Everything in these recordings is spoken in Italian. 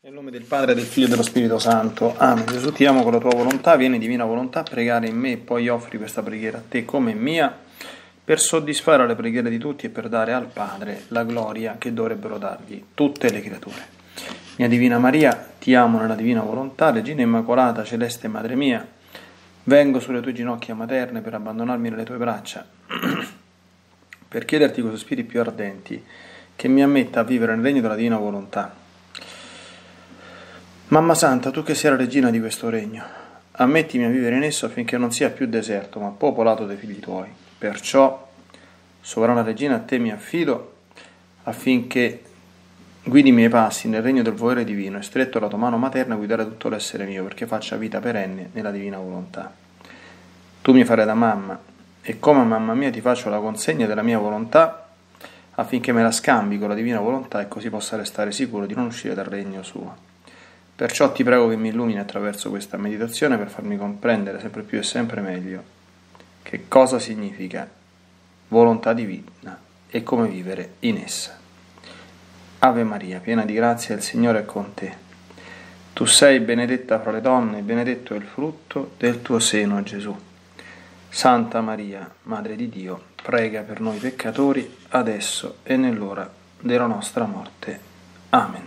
Nel nome del Padre, del Figlio e dello Spirito Santo. Amen. Gesù, ti amo con la tua volontà, vieni divina volontà a pregare in me e poi offri questa preghiera a te come mia per soddisfare le preghiere di tutti e per dare al Padre la gloria che dovrebbero dargli tutte le creature. Mia Divina Maria, ti amo nella divina volontà, Regina Immacolata, Celeste Madre mia, vengo sulle tue ginocchia materne per abbandonarmi nelle tue braccia, per chiederti con sospiri più ardenti che mi ammetta a vivere nel regno della divina volontà. Mamma Santa, tu che sei la regina di questo regno, ammettimi a vivere in esso affinché non sia più deserto, ma popolato dai figli tuoi. Perciò, sovrana regina, a te mi affido affinché guidi i miei passi nel regno del volere divino e stretto la tua mano materna guidare tutto l'essere mio, perché faccia vita perenne nella divina volontà. Tu mi farai da mamma e come mamma mia ti faccio la consegna della mia volontà affinché me la scambi con la divina volontà e così possa restare sicuro di non uscire dal regno suo. Perciò ti prego che mi illumini attraverso questa meditazione per farmi comprendere sempre più e sempre meglio che cosa significa volontà divina e come vivere in essa. Ave Maria, piena di grazia, il Signore è con te. Tu sei benedetta fra le donne e benedetto è il frutto del tuo seno, Gesù. Santa Maria, Madre di Dio, prega per noi peccatori, adesso e nell'ora della nostra morte. Amen.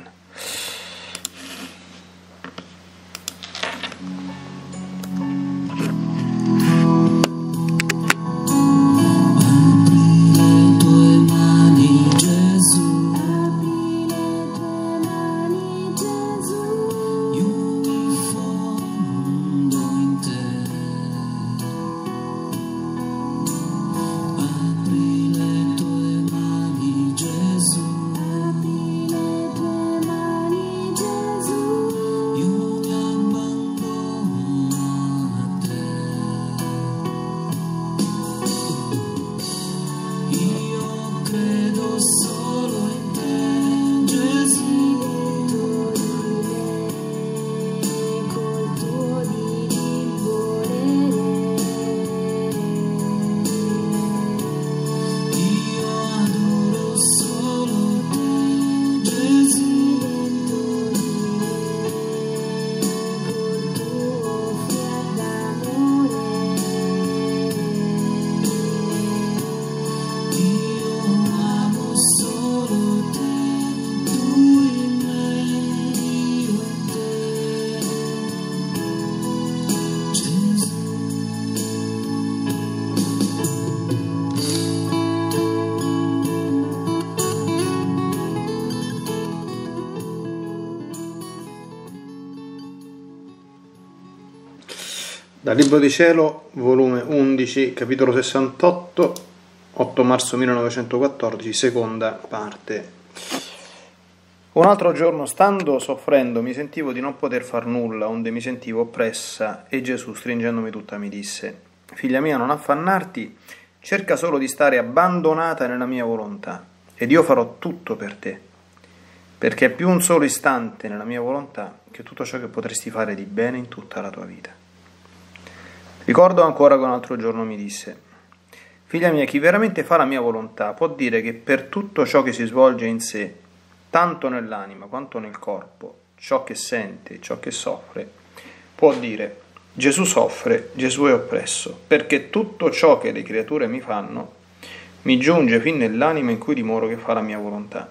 Dal Libro di Cielo, volume 11, capitolo 68, 8 marzo 1914, seconda parte. Un altro giorno, stando soffrendo, mi sentivo di non poter far nulla, onde mi sentivo oppressa, e Gesù, stringendomi tutta, mi disse: Figlia mia, non affannarti, cerca solo di stare abbandonata nella mia volontà, ed io farò tutto per te, perché è più un solo istante nella mia volontà che tutto ciò che potresti fare di bene in tutta la tua vita. Ricordo ancora che un altro giorno mi disse: Figlia mia, chi veramente fa la mia volontà può dire che per tutto ciò che si svolge in sé, tanto nell'anima quanto nel corpo, ciò che sente, ciò che soffre, può dire: Gesù soffre, Gesù è oppresso, perché tutto ciò che le creature mi fanno mi giunge fin nell'anima in cui dimoro che fa la mia volontà.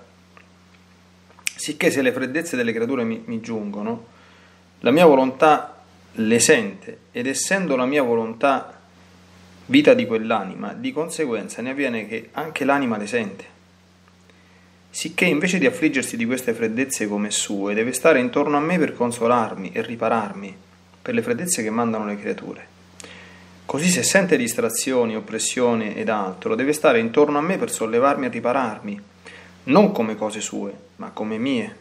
Sicché se le freddezze delle creature mi giungono, la mia volontà le sente, ed essendo la mia volontà vita di quell'anima, di conseguenza ne avviene che anche l'anima le sente. Sicché invece di affliggersi di queste freddezze come sue, deve stare intorno a me per consolarmi e ripararmi per le freddezze che mandano le creature. Così se sente distrazioni, oppressioni ed altro, deve stare intorno a me per sollevarmi e ripararmi, non come cose sue, ma come mie.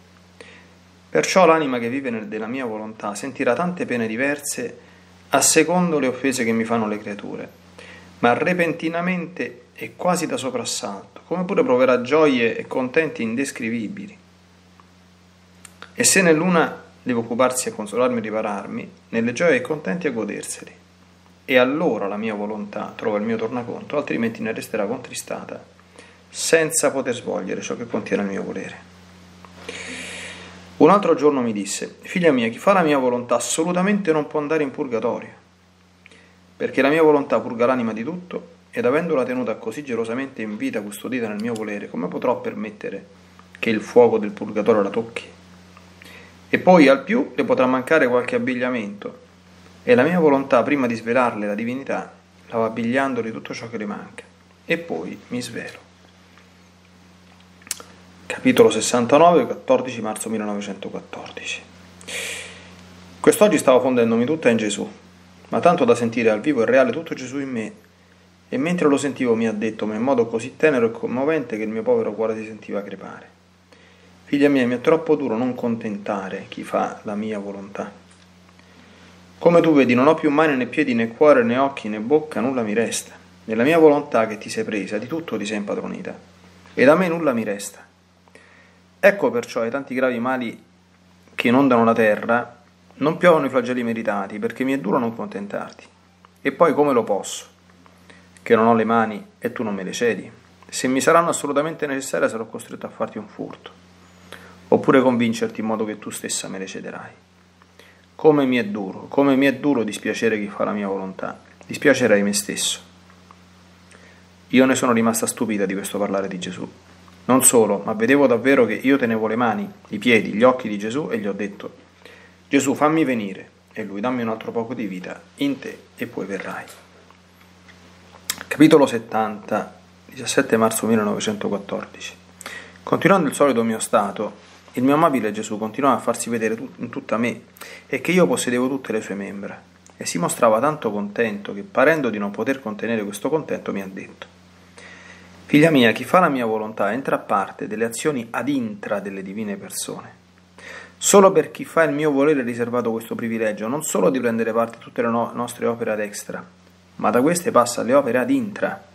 Perciò l'anima che vive della mia volontà sentirà tante pene diverse a secondo le offese che mi fanno le creature, ma repentinamente e quasi da soprassalto, come pure proverà gioie e contenti indescrivibili. E se nell'una deve occuparsi a consolarmi e ripararmi, nelle gioie e contenti a goderseli. E allora la mia volontà trova il mio tornaconto, altrimenti ne resterà contristata, senza poter svolgere ciò che contiene il mio volere. Un altro giorno mi disse: figlia mia, chi fa la mia volontà assolutamente non può andare in purgatorio, perché la mia volontà purga l'anima di tutto, ed avendola tenuta così gelosamente in vita custodita nel mio volere, come potrò permettere che il fuoco del purgatorio la tocchi? E poi al più le potrà mancare qualche abbigliamento, e la mia volontà, prima di svelarle la divinità, la va abbigliando di tutto ciò che le manca, e poi mi svelo. Capitolo 69, 14 marzo 1914. Quest'oggi stavo fondendomi tutta in Gesù, ma tanto da sentire al vivo e reale tutto Gesù in me, e mentre lo sentivo mi ha detto, ma in modo così tenero e commovente che il mio povero cuore si sentiva crepare: figlia mia, mi è troppo duro non contentare chi fa la mia volontà. Come tu vedi, non ho più mani né piedi né cuore né occhi né bocca, nulla mi resta. Nella mia volontà che ti sei presa, di tutto ti sei impadronita, e da me nulla mi resta. Ecco perciò ai tanti gravi mali che inondano la terra non piovono i flagelli meritati, perché mi è duro non contentarti. E poi come lo posso, che non ho le mani e tu non me le cedi? Se mi saranno assolutamente necessarie sarò costretto a farti un furto, oppure convincerti in modo che tu stessa me le cederai. Come mi è duro dispiacere chi fa la mia volontà, dispiacerei me stesso. Io ne sono rimasta stupita di questo parlare di Gesù. Non solo, ma vedevo davvero che io tenevo le mani, i piedi, gli occhi di Gesù e gli ho detto: Gesù, fammi venire, e lui: dammi un altro poco di vita in te e poi verrai. Capitolo 70, 17 marzo 1914. Continuando il solito mio stato, il mio amabile Gesù continuava a farsi vedere in tutta me, e che io possedevo tutte le sue membra, e si mostrava tanto contento che, parendo di non poter contenere questo contento, mi ha detto: figlia mia, chi fa la mia volontà entra a parte delle azioni ad intra delle divine persone. Solo per chi fa il mio volere è riservato questo privilegio, non solo di prendere parte a tutte le nostre opere ad extra, ma da queste passa alle opere ad intra.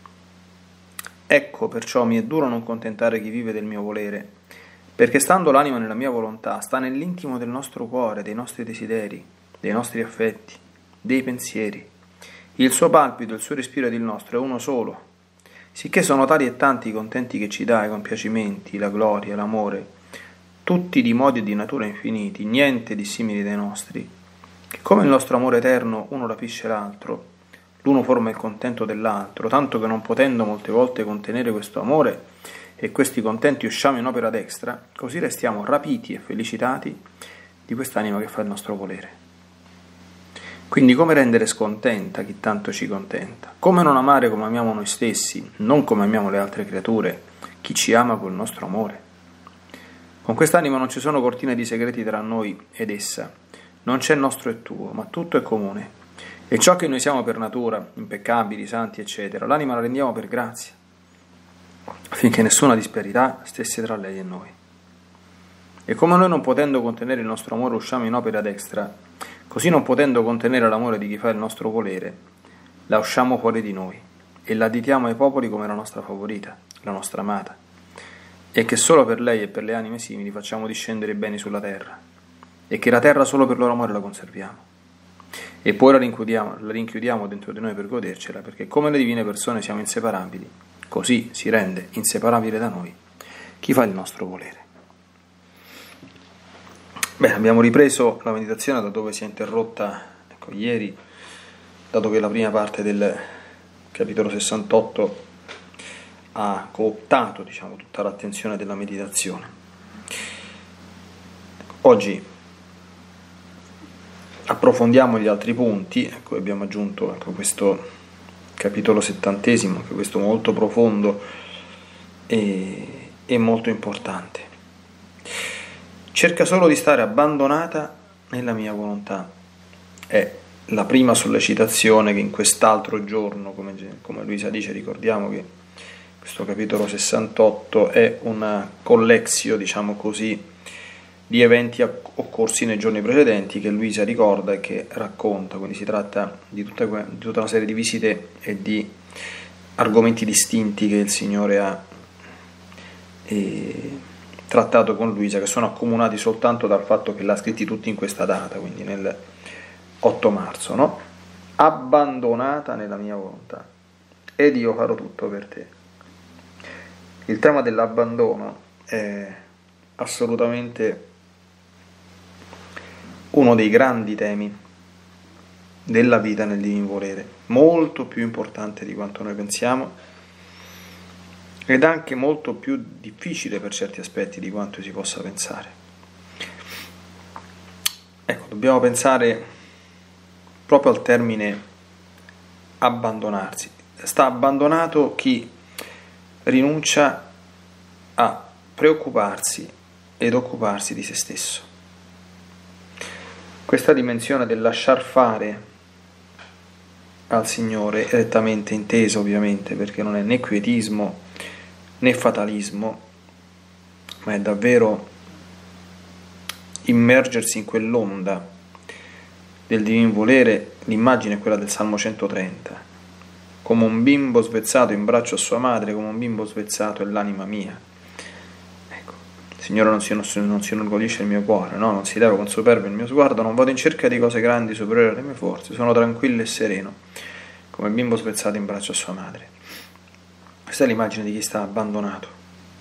Ecco perciò mi è duro non contentare chi vive del mio volere, perché stando l'anima nella mia volontà, sta nell'intimo del nostro cuore, dei nostri desideri, dei nostri affetti, dei pensieri. Il suo palpito, il suo respiro ed il nostro è uno solo, sicché sono tali e tanti i contenti che ci dà, i compiacimenti, la gloria, l'amore, tutti di modi e di natura infiniti, niente di simili dai nostri, che come il nostro amore eterno uno rapisce l'altro, l'uno forma il contento dell'altro, tanto che non potendo molte volte contenere questo amore e questi contenti usciamo in opera destra, così restiamo rapiti e felicitati di quest'anima che fa il nostro volere. Quindi come rendere scontenta chi tanto ci contenta? Come non amare come amiamo noi stessi, non come amiamo le altre creature, chi ci ama col nostro amore? Con quest'anima non ci sono cortine di segreti tra noi ed essa, non c'è nostro e tuo, ma tutto è comune. E ciò che noi siamo per natura, impeccabili, santi, eccetera, l'anima la rendiamo per grazia, affinché nessuna disparità stesse tra lei e noi. E come noi non potendo contenere il nostro amore usciamo in opera destra, così non potendo contenere l'amore di chi fa il nostro volere, la usciamo fuori di noi e la additiamo ai popoli come la nostra favorita, la nostra amata, e che solo per lei e per le anime simili facciamo discendere i beni sulla terra, e che la terra solo per loro amore la conserviamo. E poi la rinchiudiamo dentro di noi per godercela, perché come le divine persone siamo inseparabili, così si rende inseparabile da noi chi fa il nostro volere. Bene, abbiamo ripreso la meditazione da dove si è interrotta ieri, dato che la prima parte del capitolo 68 ha cooptato tutta l'attenzione della meditazione. Oggi approfondiamo gli altri punti. Abbiamo aggiunto questo capitolo 70, anche questo molto profondo e molto importante. Cerca solo di stare abbandonata nella mia volontà. È la prima sollecitazione che in quest'altro giorno, come Luisa dice, ricordiamo che questo capitolo 68 è una collexio, di eventi occorsi nei giorni precedenti che Luisa ricorda e che racconta. Quindi si tratta di tutta una serie di visite e di argomenti distinti che il Signore ha trattato con Luisa, che sono accomunati soltanto dal fatto che l'ha scritti tutti in questa data, quindi nel 8 marzo, no? Abbandonata nella mia volontà, ed io farò tutto per te. Il tema dell'abbandono è assolutamente uno dei grandi temi della vita nel divin volere, molto più importante di quanto noi pensiamo ed anche molto più difficile per certi aspetti di quanto si possa pensare. Ecco, dobbiamo pensare proprio al termine abbandonarsi. Sta abbandonato chi rinuncia a preoccuparsi ed occuparsi di se stesso. Questa dimensione del lasciar fare al Signore, rettamente inteso ovviamente, perché non è né quietismo né fatalismo, ma è davvero immergersi in quell'onda del divin volere. L'immagine è quella del Salmo 130, come un bimbo svezzato in braccio a sua madre, come un bimbo svezzato è l'anima mia. Ecco, Signore, non si inorgoglisce il mio cuore, no? Non si leva con superbia il mio sguardo, non vado in cerca di cose grandi superiori alle mie forze, sono tranquillo e sereno, come il bimbo spezzato in braccio a sua madre. Questa è l'immagine di chi sta abbandonato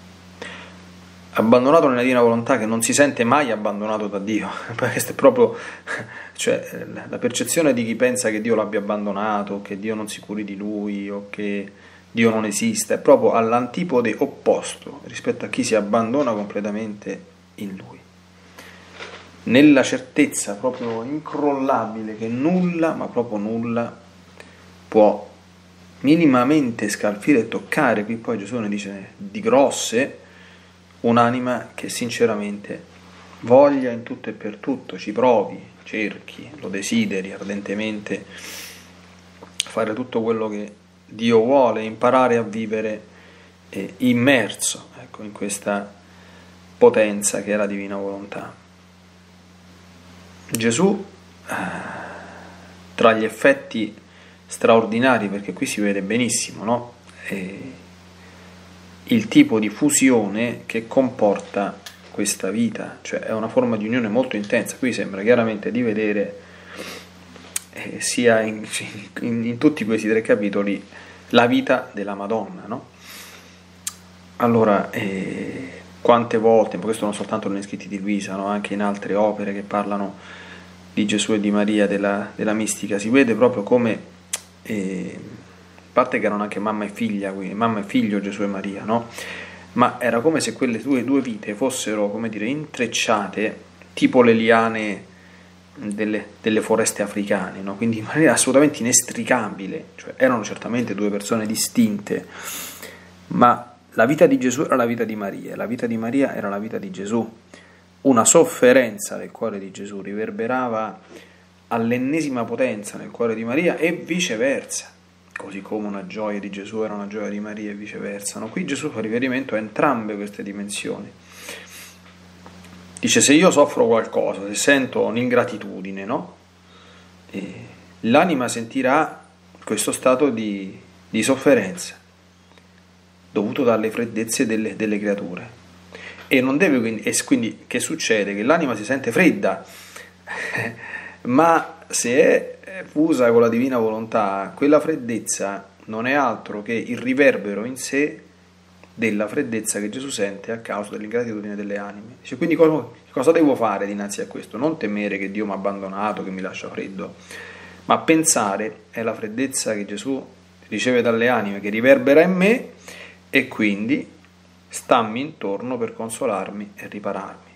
nella divina volontà, che non si sente mai abbandonato da Dio. Questa è proprio, cioè, la percezione di chi pensa che Dio l'abbia abbandonato, che Dio non si curi di lui o che Dio non esiste, è proprio all'antipode opposto rispetto a chi si abbandona completamente in lui, nella certezza proprio incrollabile che nulla, ma proprio nulla, può minimamente scalfire e toccare. Qui poi Gesù ne dice di grosse, un'anima che sinceramente voglia in tutto e per tutto, ci provi, cerchi, lo desideri ardentemente, fare tutto quello che Dio vuole, imparare a vivere immerso, ecco, in questa potenza che è la divina volontà. Gesù, tra gli effetti straordinari, perché qui si vede benissimo, no? Il tipo di fusione che comporta questa vita, cioè è una forma di unione molto intensa. Qui sembra chiaramente di vedere sia in tutti questi 3 capitoli la vita della Madonna, no? Allora, quante volte, ma questo non soltanto negli scritti di Luisa, no? Anche in altre opere che parlano di Gesù e di Maria, della mistica, si vede proprio come a parte che erano anche mamma e figlia, quindi mamma e figlio Gesù e Maria, no? Ma era come se quelle due vite fossero, come dire, intrecciate tipo le liane delle foreste africane, no? Quindi in maniera assolutamente inestricabile, cioè erano certamente 2 persone distinte, ma la vita di Gesù era la vita di Maria, la vita di Maria era la vita di Gesù. Una sofferenza del cuore di Gesù riverberava all'ennesima potenza nel cuore di Maria e viceversa, così come una gioia di Gesù era una gioia di Maria e viceversa, no? Qui Gesù fa riferimento a entrambe queste dimensioni. Dice: se io soffro qualcosa, se sento un'ingratitudine, no? L'anima sentirà questo stato di sofferenza dovuto dalle freddezze delle creature, e non deve quindi che succede? Che l'anima si sente fredda ma se è fusa con la divina volontà, quella freddezza non è altro che il riverbero in sé della freddezza che Gesù sente a causa dell'ingratitudine delle anime. Dice, quindi cosa devo fare dinanzi a questo? Non temere che Dio mi ha abbandonato, che mi lascia freddo, ma pensare è la freddezza che Gesù riceve dalle anime, che riverbera in me e quindi stammi intorno per consolarmi e ripararmi.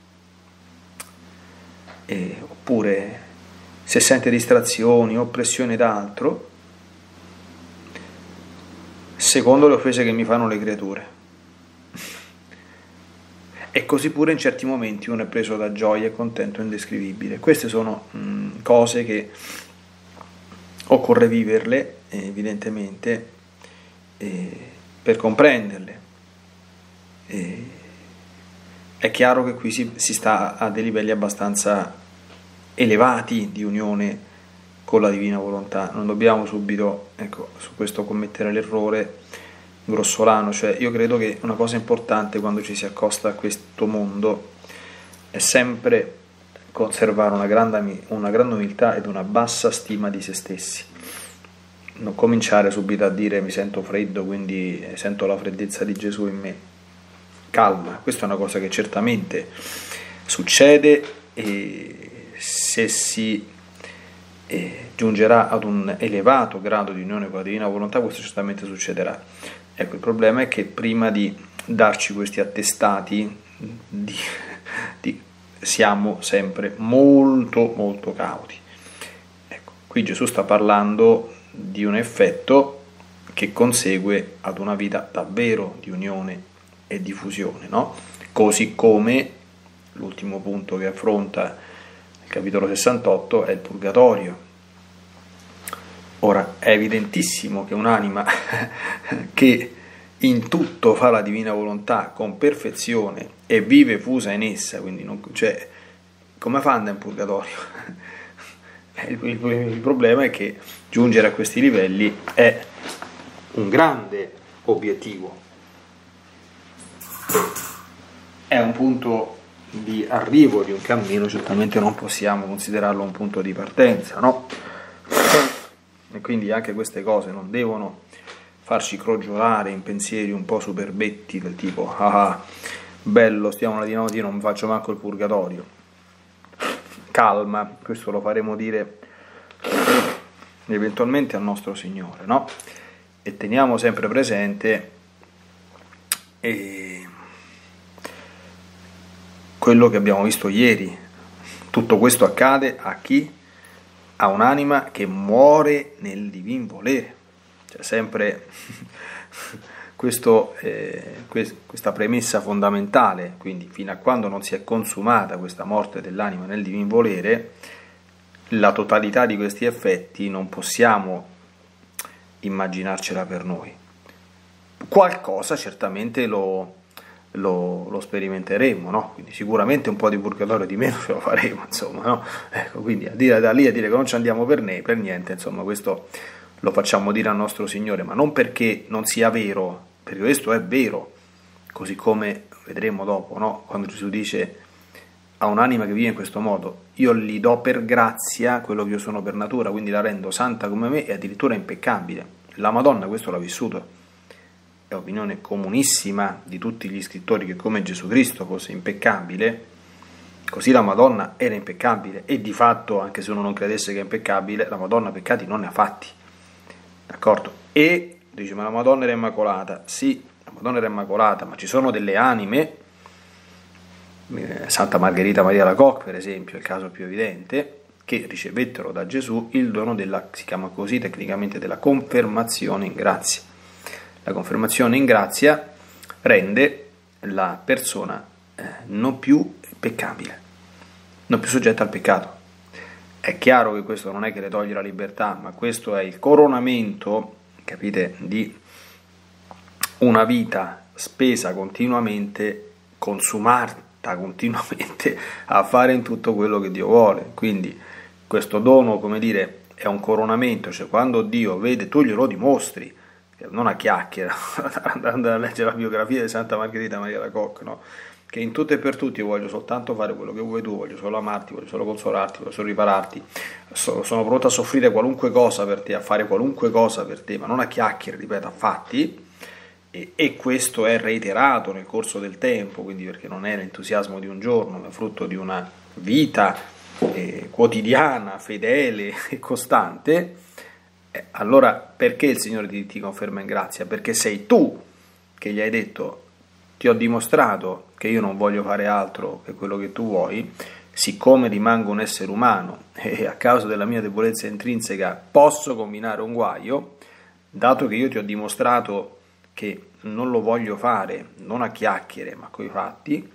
Oppure se sente distrazioni o pressioni d'altro, secondo le offese che mi fanno le creature. E così pure in certi momenti uno è preso da gioia e contento indescrivibile. Queste sono cose che occorre viverle evidentemente per comprenderle. È chiaro che qui si sta a dei livelli abbastanza elevati di unione con la divina volontà. Non dobbiamo subito, ecco, su questo commettere l'errore grossolano. Cioè, io credo che una cosa importante quando ci si accosta a questo mondo è sempre conservare una grande umiltà ed una bassa stima di se stessi. Non cominciare subito a dire mi sento freddo, quindi sento la freddezza di Gesù in me. Calma, questa è una cosa che certamente succede e se si giungerà ad un elevato grado di unione con la divina volontà, questo certamente succederà. Ecco, il problema è che prima di darci questi attestati siamo sempre molto molto cauti. Ecco, qui Gesù sta parlando di un effetto che consegue ad una vita davvero di unione e di fusione, no? Così come l'ultimo punto che affronta il capitolo 68 è il purgatorio. Ora, è evidentissimo che un'anima che in tutto fa la divina volontà con perfezione e vive fusa in essa, quindi cioè, come fa ad andare in purgatorio? Il problema è che giungere a questi livelli è un grande obiettivo, è un punto di arrivo di un cammino, certamente non possiamo considerarlo un punto di partenza, no? E quindi anche queste cose non devono farci crogiolare in pensieri un po' superbetti del tipo bello, stiamo una di notte, io non faccio manco il purgatorio. Calma, questo lo faremo dire eventualmente al nostro Signore, no? E teniamo sempre presente quello che abbiamo visto ieri. Tutto questo accade a chi? A un'anima che muore nel divin volere. C'è sempre questa premessa fondamentale, quindi fino a quando non si è consumata questa morte dell'anima nel divin volere, la totalità di questi effetti non possiamo immaginarcela per noi. Qualcosa certamente lo sperimenteremo, no? Quindi sicuramente un po' di purgatorio di meno ce lo faremo, insomma, no? Ecco, quindi da lì a dire che non ci andiamo per niente, insomma, questo lo facciamo dire al nostro Signore, ma non perché non sia vero, perché questo è vero, così come vedremo dopo, no? Quando Gesù dice a un'anima che vive in questo modo, io gli do per grazia quello che io sono per natura, quindi la rendo santa come me e addirittura impeccabile. La Madonna questo l'ha vissuto, è opinione comunissima di tutti gli scrittori che come Gesù Cristo fosse impeccabile, così la Madonna era impeccabile, e di fatto, anche se uno non credesse che è impeccabile, la Madonna peccati non ne ha fatti, d'accordo? E dice, ma la Madonna era immacolata. Sì, la Madonna era immacolata, ma ci sono delle anime, Santa Margherita Maria Lacoque per esempio, è il caso più evidente, che ricevettero da Gesù il dono si chiama così tecnicamente, della confermazione in grazia. La confermazione in grazia rende la persona non più peccabile, non più soggetta al peccato. È chiaro che questo non è che le toglie la libertà, ma questo è il coronamento, capite, di una vita spesa continuamente, consumata continuamente a fare in tutto quello che Dio vuole. Quindi questo dono, come dire, è un coronamento, cioè quando Dio vede, tu glielo dimostri, non a chiacchiera, andando a leggere la biografia di Santa Margherita Maria Lacoque, no? Che in tutto e per tutti io voglio soltanto fare quello che vuoi tu, voglio solo amarti, voglio solo consolarti, voglio solo ripararti, sono pronto a soffrire qualunque cosa per te, a fare qualunque cosa per te, ma non a chiacchiere, ripeto, a fatti. E questo è reiterato nel corso del tempo, quindi perché non è l'entusiasmo di un giorno, ma è frutto di una vita quotidiana, fedele e costante. Allora perché il Signore ti conferma in grazia? Perché sei tu che gli hai detto, ti ho dimostrato che io non voglio fare altro che quello che tu vuoi, siccome rimango un essere umano e a causa della mia debolezza intrinseca posso combinare un guaio, dato che io ti ho dimostrato che non lo voglio fare, non a chiacchiere ma coi fatti,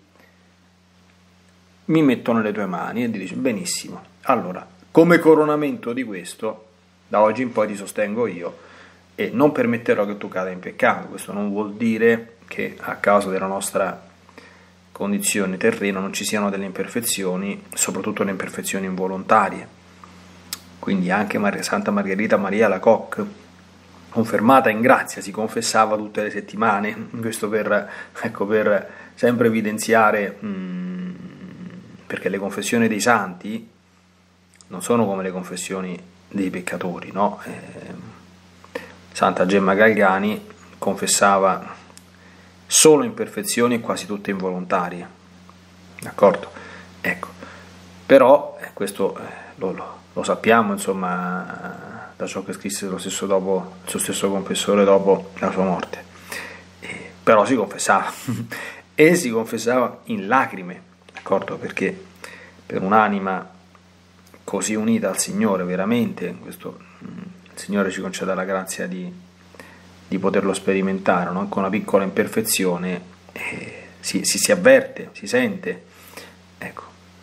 mi metto nelle tue mani e ti dice benissimo, allora come coronamento di questo da oggi in poi ti sostengo io e non permetterò che tu cada in peccato. Questo non vuol dire che a causa della nostra condizione terrena non ci siano delle imperfezioni, soprattutto le imperfezioni involontarie. Quindi anche Santa Margherita Maria Lacoque, confermata in grazia, si confessava tutte le settimane, questo per sempre evidenziare, perché le confessioni dei santi non sono come le confessioni dei peccatori, no? Santa Gemma Galgani confessava solo imperfezioni e quasi tutte involontarie, d'accordo? Ecco, però questo lo sappiamo, insomma, da ciò che scrisse lo stesso dopo, il suo stesso confessore dopo la sua morte. Però si confessava e si confessava in lacrime, d'accordo? Perché per un'anima così unita al Signore, veramente, questo il Signore ci conceda la grazia di poterlo sperimentare, no? Anche una piccola imperfezione si avverte, si sente, ecco.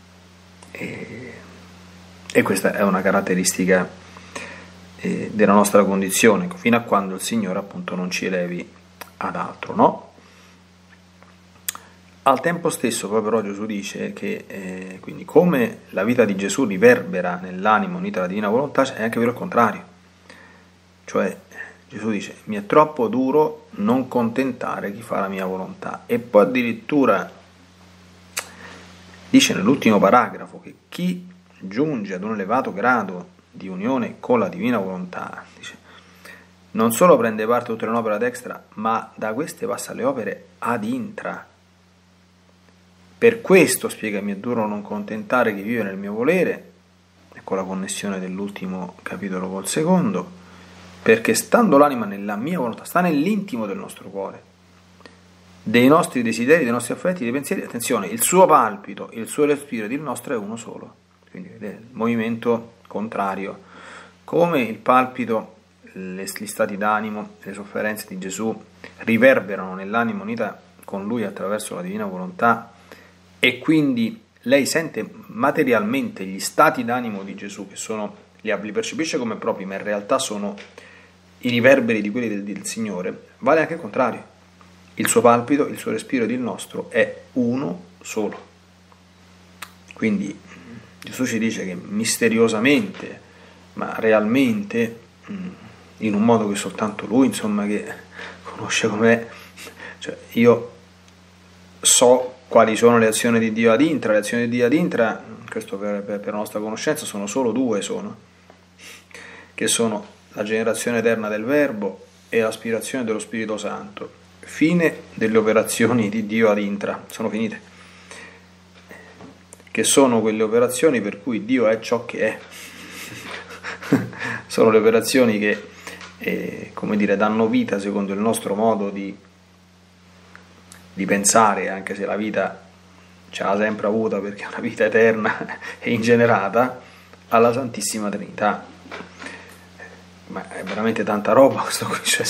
E questa è una caratteristica della nostra condizione, fino a quando il Signore appunto non ci elevi ad altro, no? Al tempo stesso poi però Gesù dice che quindi come la vita di Gesù riverbera nell'anima unita alla divina volontà, è anche vero il contrario, cioè Gesù dice: mi è troppo duro non contentare chi fa la mia volontà, e poi addirittura dice nell'ultimo paragrafo che chi giunge ad un elevato grado di unione con la divina volontà, dice, non solo prende parte a tutte le opere ad extra, ma da queste passa alle opere ad intra. Per questo, spiega, mi è duro non contentare chi vive nel mio volere, ecco la connessione dell'ultimo capitolo col secondo, perché stando l'anima nella mia volontà, sta nell'intimo del nostro cuore, dei nostri desideri, dei nostri affetti, dei pensieri, attenzione, il suo palpito, il suo respiro ed il nostro è uno solo, quindi il movimento contrario, come il palpito, gli stati d'animo, le sofferenze di Gesù riverberano nell'anima unita con Lui attraverso la divina volontà, e quindi lei sente materialmente gli stati d'animo di Gesù, che li percepisce come propri, ma in realtà sono i riverberi di quelli del Signore. Vale anche il contrario, il suo palpito, il suo respiro ed il nostro è uno solo. Quindi Gesù ci dice che misteriosamente, ma realmente, in un modo che soltanto Lui, insomma, che conosce com'è, cioè io so quali sono le azioni di Dio ad intra. Le azioni di Dio ad intra, questo per la nostra conoscenza, sono solo due, che sono la generazione eterna del Verbo e l'aspirazione dello Spirito Santo. Fine delle operazioni di Dio ad intra, sono finite, che sono quelle operazioni per cui Dio è ciò che è. Sono le operazioni che, come dire, danno vita secondo il nostro modo di pensare, anche se la vita ce l'ha sempre avuta perché è una vita eterna e ingenerata, alla Santissima Trinità. Ma è veramente tanta roba questo qui, cioè,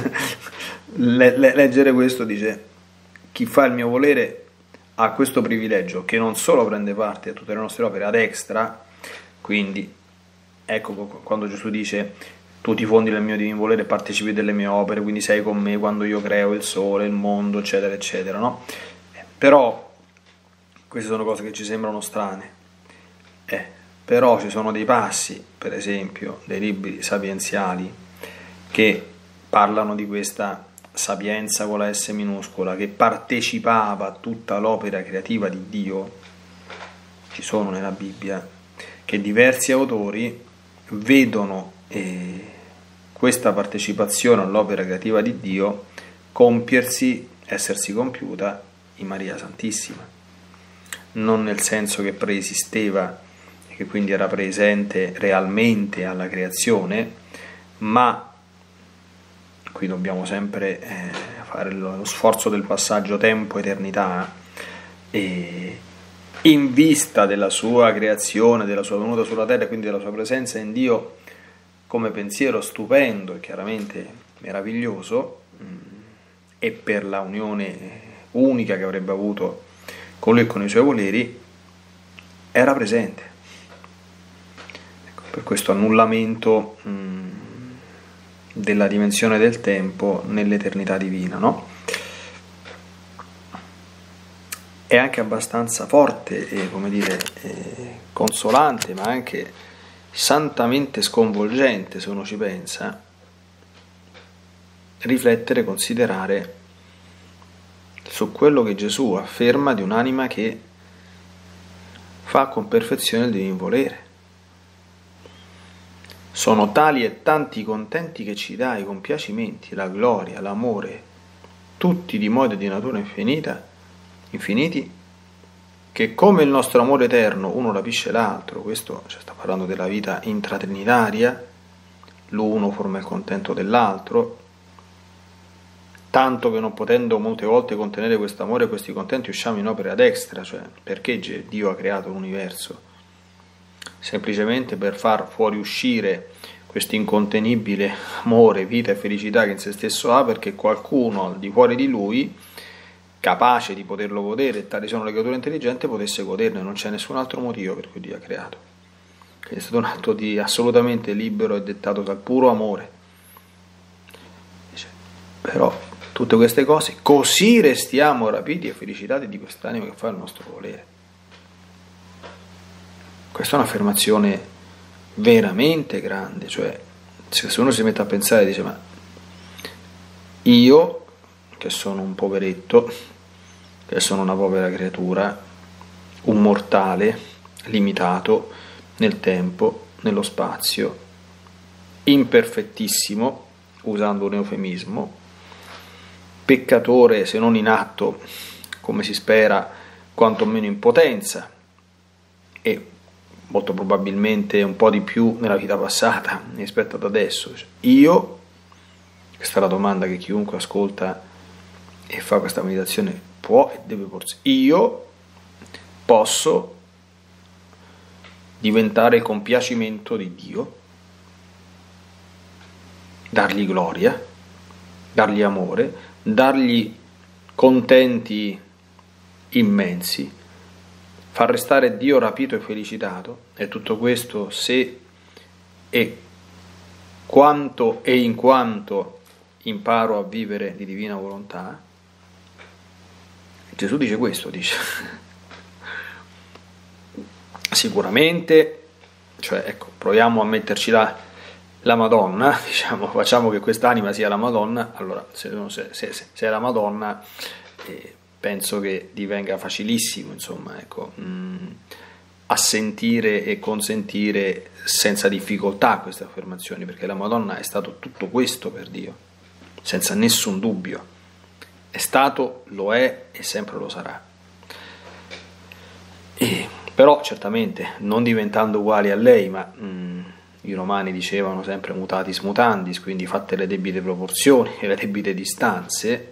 leggere questo dice: chi fa il mio volere ha questo privilegio, che non solo prende parte a tutte le nostre opere ad extra, quindi ecco quando Gesù dice: tu ti fondi nel mio divino volere e partecipi delle mie opere, quindi sei con me quando io creo il sole, il mondo, eccetera, eccetera, no? Però queste sono cose che ci sembrano strane. Però ci sono dei passi, per esempio, dei libri sapienziali che parlano di questa sapienza con la S minuscola, che partecipava a tutta l'opera creativa di Dio. Ci sono nella Bibbia, che diversi autori vedono questa partecipazione all'opera creativa di Dio essersi compiuta in Maria Santissima, non nel senso che preesisteva e che quindi era presente realmente alla creazione, ma qui dobbiamo sempre fare lo sforzo del passaggio tempo-eternità, in vista della sua creazione, della sua venuta sulla terra e quindi della sua presenza in Dio, come pensiero stupendo e chiaramente meraviglioso, e per la unione unica che avrebbe avuto con Lui e con i suoi voleri, era presente. Ecco, per questo annullamento della dimensione del tempo nell'eternità divina, no? È anche abbastanza forte e, come dire, consolante, ma anche santamente sconvolgente, se uno ci pensa, riflettere, considerare su quello che Gesù afferma di un'anima che fa con perfezione il divino volere. Sono tali e tanti contenti che ci dà i compiacimenti, la gloria, l'amore, tutti di modo e di natura infiniti, che come il nostro amore eterno uno rapisce l'altro, questo sta parlando della vita intratrinitaria, l'uno forma il contento dell'altro, tanto che non potendo molte volte contenere questo amore e questi contenti usciamo in opere ad extra, cioè perché Dio ha creato l'universo? Semplicemente per far fuoriuscire questo incontenibile amore, vita e felicità che in se stesso ha, perché qualcuno al di fuori di lui, capace di poterlo godere, e tali sono le creature intelligenti, potesse goderne. Non c'è nessun altro motivo per cui Dio ha creato. Quindi è stato un atto di assolutamente libero e dettato dal puro amore. Però tutte queste cose, così restiamo rapiti e felicitati di quest'anima che fa il nostro volere. Questa è un'affermazione veramente grande, cioè se uno si mette a pensare e dice: ma io, che sono un poveretto, che sono una povera creatura, un mortale, limitato nel tempo, nello spazio, imperfettissimo, usando un eufemismo, peccatore se non in atto, come si spera, quantomeno in potenza, e molto probabilmente un po' di più nella vita passata rispetto ad adesso. Io, questa è la domanda che chiunque ascolta e fa questa meditazione può e deve porsi, io posso diventare il compiacimento di Dio, dargli gloria, dargli amore, dargli contenti immensi, far restare Dio rapito e felicitato, e tutto questo se e quanto e in quanto imparo a vivere di divina volontà. Gesù dice questo, dice sicuramente, cioè ecco, proviamo a metterci la Madonna, diciamo, facciamo che quest'anima sia la Madonna. Allora se è la Madonna, penso che divenga facilissimo, insomma, ecco, assentire e consentire senza difficoltà queste affermazioni, perché la Madonna è stato tutto questo per Dio, senza nessun dubbio. È stato, lo è e sempre lo sarà. Però certamente non diventando uguali a lei, ma i romani dicevano sempre mutatis mutandis, quindi fatte le debite proporzioni e le debite distanze,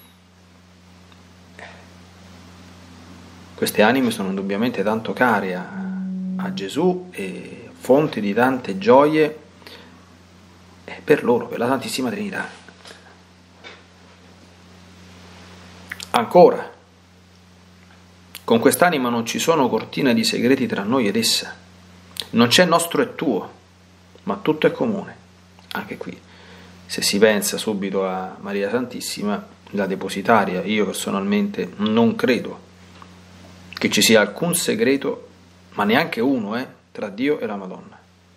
queste anime sono indubbiamente tanto care a Gesù e fonte di tante gioie per loro, per la Santissima Trinità. Ancora, con quest'anima non ci sono cortine di segreti tra noi ed essa, non c'è nostro e tuo, ma tutto è comune. Anche qui, se si pensa subito a Maria Santissima, la depositaria, io personalmente non credo che ci sia alcun segreto, ma neanche uno, tra Dio e la Madonna.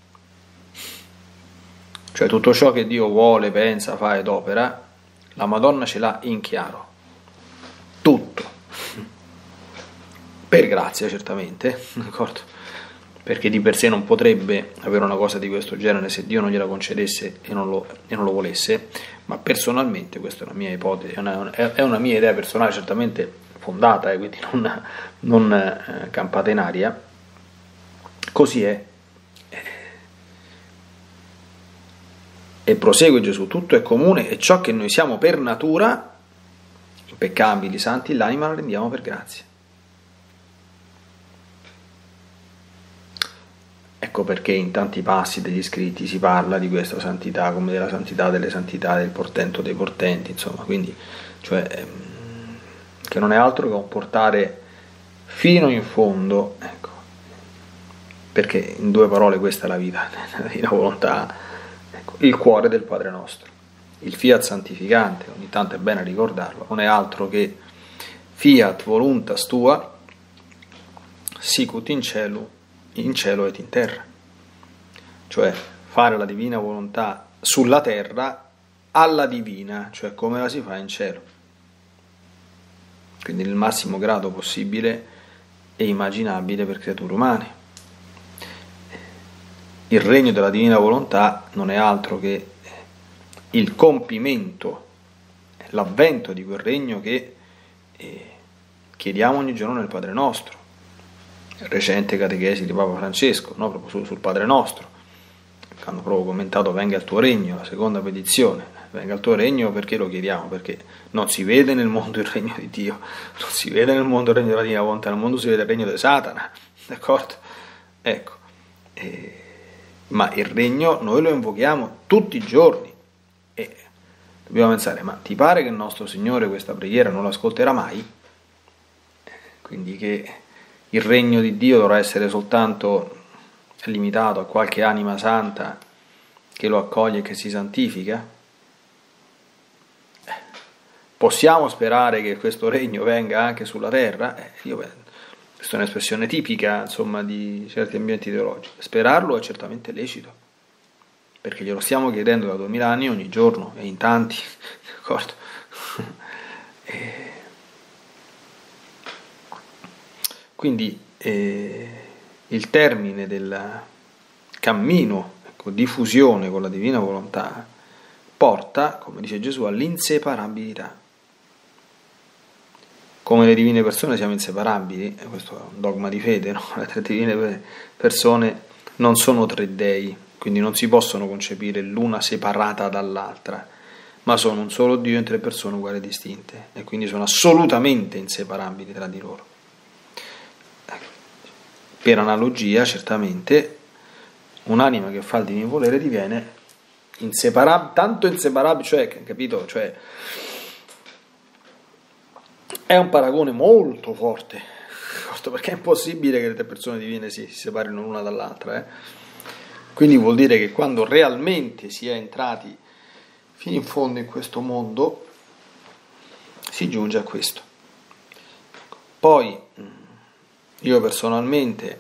Cioè tutto ciò che Dio vuole, pensa, fa ed opera, la Madonna ce l'ha in chiaro. Tutto. Per grazia, certamente, d'accordo? Perché di per sé non potrebbe avere una cosa di questo genere se Dio non gliela concedesse e non lo volesse, ma personalmente, questa è una mia ipotesi, è una mia idea personale, certamente fondata, quindi non campata in aria, così è. E prosegue Gesù: tutto è comune e ciò che noi siamo per natura, impeccabili, santi, l'anima la rendiamo per grazia. Ecco perché in tanti passi degli scritti si parla di questa santità come della santità delle santità, del portento dei portenti, insomma, quindi, cioè, che non è altro che un portare fino in fondo, ecco, perché in due parole questa è la vita, la volontà, ecco, il cuore del Padre nostro, il fiat santificante, ogni tanto è bene ricordarlo, non è altro che fiat voluntas tua, sicut in cielo et in terra, cioè fare la divina volontà sulla terra alla divina, cioè come la si fa in cielo, quindi nel massimo grado possibile e immaginabile per creature umane. Il regno della divina volontà non è altro che il compimento, l'avvento di quel regno che chiediamo ogni giorno nel Padre nostro, recente catechesi di Papa Francesco, no? Proprio sul Padre Nostro, che hanno proprio commentato venga il tuo regno, la seconda petizione, venga il tuo regno perché lo chiediamo? Perché non si vede nel mondo il regno di Dio, non si vede nel mondo il regno della Divina Volontà, nel mondo si vede il regno di Satana, d'accordo? Ecco, ma il regno noi lo invochiamo tutti i giorni e dobbiamo pensare, ma ti pare che il nostro Signore questa preghiera non l'ascolterà mai? Quindi che il regno di Dio dovrà essere soltanto limitato a qualche anima santa che lo accoglie e che si santifica? Possiamo sperare che questo regno venga anche sulla terra? Questa è un'espressione tipica, insomma, di certi ambienti teologici. Sperarlo è certamente lecito, perché glielo stiamo chiedendo da 2000 anni ogni giorno, e in tanti, d'accordo? Quindi il termine del cammino, ecco, di fusione con la Divina Volontà porta, come dice Gesù, all'inseparabilità. Come le divine persone siamo inseparabili, questo è un dogma di fede, no? Le tre divine persone non sono tre dei, quindi non si possono concepire l'una separata dall'altra, ma sono un solo Dio in tre persone uguali e distinte, e quindi sono assolutamente inseparabili tra di loro. Per analogia, certamente, un'anima che fa il divino volere diviene inseparabile, tanto inseparabile, cioè, capito? Cioè, è un paragone molto forte, perché è impossibile che le tre persone divine si separino l'una dall'altra. Quindi vuol dire che quando realmente si è entrati fino in fondo in questo mondo, si giunge a questo. Poi, io personalmente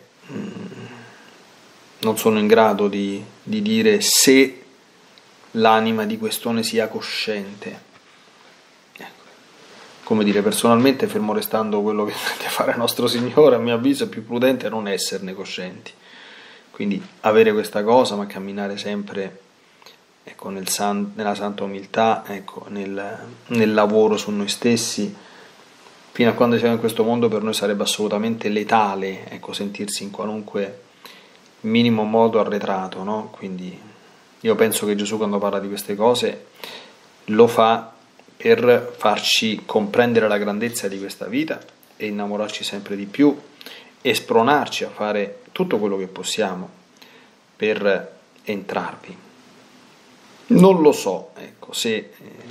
non sono in grado di dire se l'anima di quest'one sia cosciente. Come dire, personalmente, fermo restando quello che deve fare nostro Signore, a mio avviso è più prudente non esserne coscienti. Quindi avere questa cosa, ma camminare sempre, ecco, nella santa umiltà, ecco, nel lavoro su noi stessi. Fino a quando siamo in questo mondo per noi sarebbe assolutamente letale, ecco, sentirsi in qualunque minimo modo arretrato, no? Quindi io penso che Gesù, quando parla di queste cose, lo fa per farci comprendere la grandezza di questa vita e innamorarci sempre di più e spronarci a fare tutto quello che possiamo per entrarvi. Non lo so, ecco, se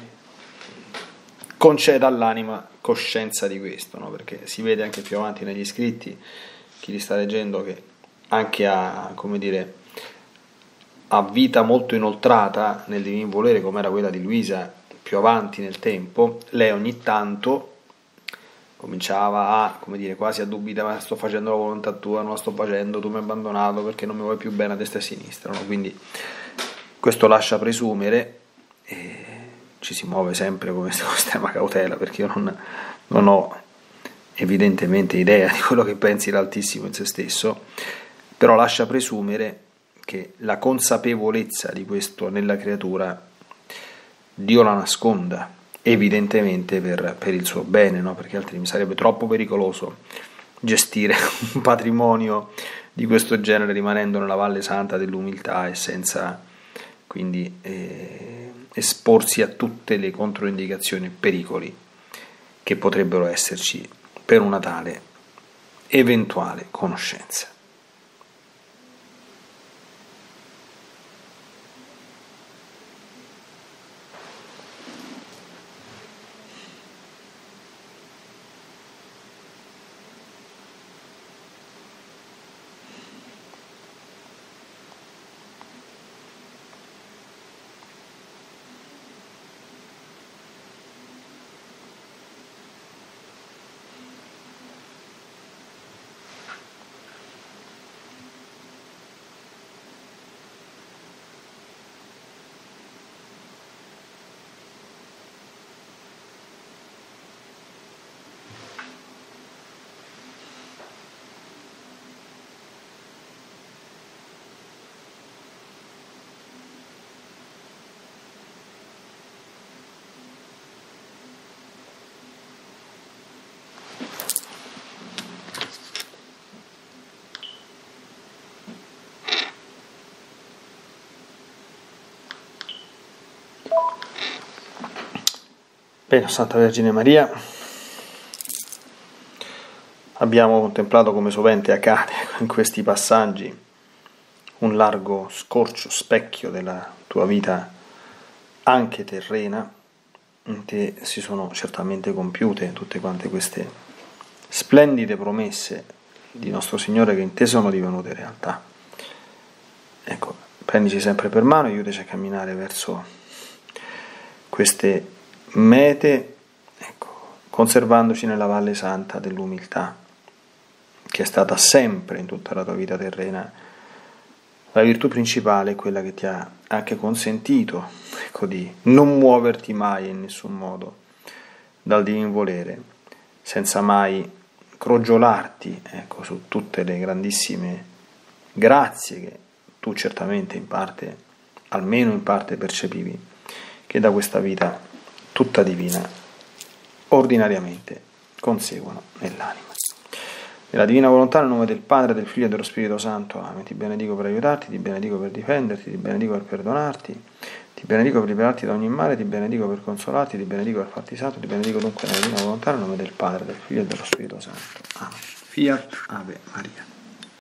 conceda all'anima coscienza di questo, no? Perché si vede anche più avanti negli scritti, chi li sta leggendo, che anche a vita molto inoltrata nel divino volere, come era quella di Luisa più avanti nel tempo, lei ogni tanto cominciava a, quasi a dubitare, ma sto facendo la volontà tua, non la sto facendo, tu mi hai abbandonato perché non mi vuoi più bene a destra e a sinistra, no? Quindi questo lascia presumere, e ci si muove sempre con estrema cautela, perché io non ho evidentemente idea di quello che pensi l'Altissimo in se stesso, però lascia presumere che la consapevolezza di questo nella creatura Dio la nasconda, evidentemente per il suo bene, no? Perché altrimenti mi sarebbe troppo pericoloso gestire un patrimonio di questo genere rimanendo nella Valle Santa dell'umiltà e senza quindi esporsi a tutte le controindicazioni e pericoli che potrebbero esserci per una tale eventuale conoscenza. Bene, Santa Vergine Maria, abbiamo contemplato come sovente accade in questi passaggi un largo scorcio, specchio della tua vita anche terrena, in te si sono certamente compiute tutte quante queste splendide promesse di nostro Signore che in te sono divenute realtà. Ecco, prendici sempre per mano e aiutaci a camminare verso queste mete, ecco, conservandoci nella Valle Santa dell'umiltà, che è stata sempre in tutta la tua vita terrena la virtù principale, quella che ti ha anche consentito, ecco, di non muoverti mai in nessun modo dal divin volere, senza mai crogiolarti, ecco, su tutte le grandissime grazie che tu certamente in parte, almeno in parte percepivi, che da questa vita tutta divina ordinariamente conseguono nell'anima. Nella divina volontà, nel nome del Padre, del Figlio e dello Spirito Santo. Amen. Ti benedico per aiutarti, ti benedico per difenderti, ti benedico per perdonarti, ti benedico per liberarti da ogni male, ti benedico per consolarti, ti benedico per farti santo, ti benedico dunque nella divina volontà, nel nome del Padre, del Figlio e dello Spirito Santo. Amen. Fiat Ave Maria.